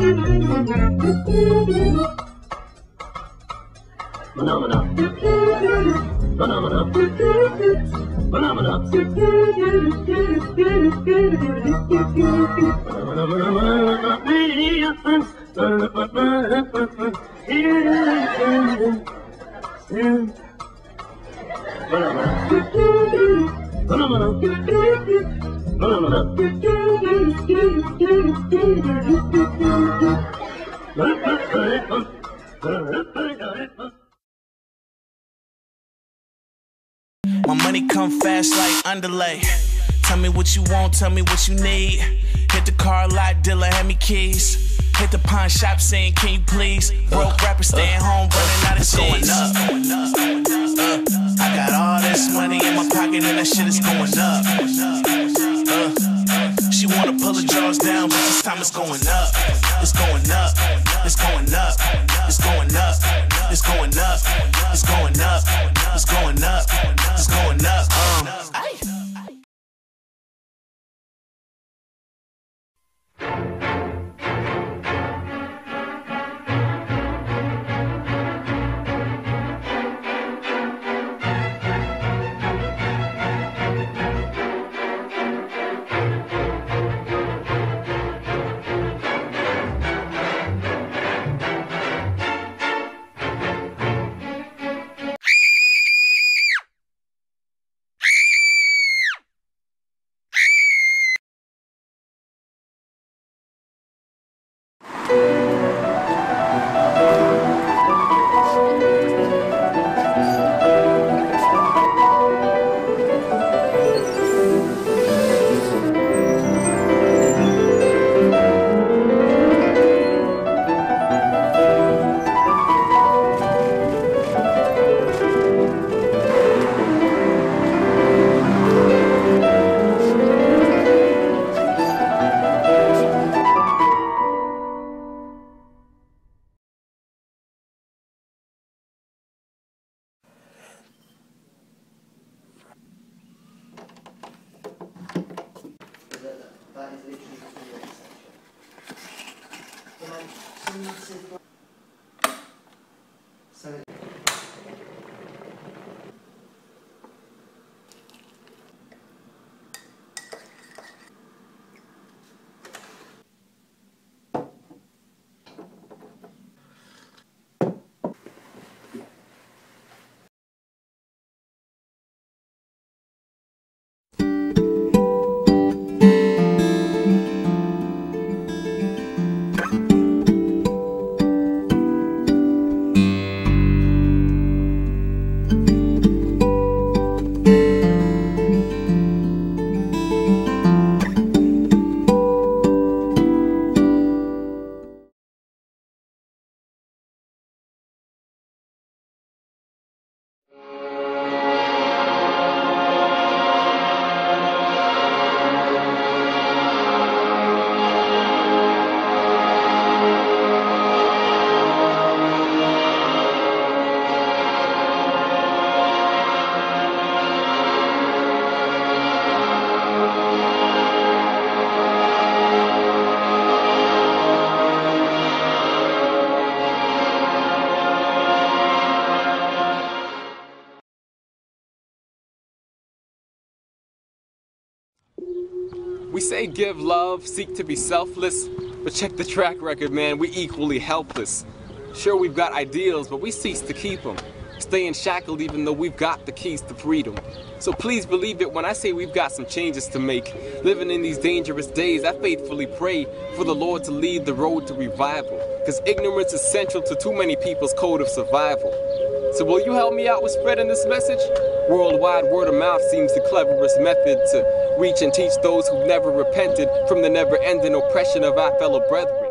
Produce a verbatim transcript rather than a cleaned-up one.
Phenomena. Phenomena. Phenomena. My money come fast like underlay. Tell me what you want, tell me what you need. Hit the car lot, dealer, hand me keys. Hit the pawn shop saying, can you please? Broke rapper staying home, running out of cheese. Uh, I got all this money in my pocket and that shit is going up. Uh, she wanna pull the jaws down, but this time it's going up. It's going up. It's going up. It's going up. It's going up. It's going up. It's going up. It's going up. Um. That is literally the video section. So it We say give love, seek to be selfless, but check the track record, man, we equally helpless. Sure, we've got ideals, but we cease to keep them. Staying shackled even though we've got the keys to freedom. So please believe it when I say we've got some changes to make. Living in these dangerous days, I faithfully pray for the Lord to lead the road to revival. Cause ignorance is central to too many people's code of survival. So will you help me out with spreading this message? Worldwide word of mouth seems the cleverest method to reach and teach those who've never repented from the never-ending oppression of our fellow brethren.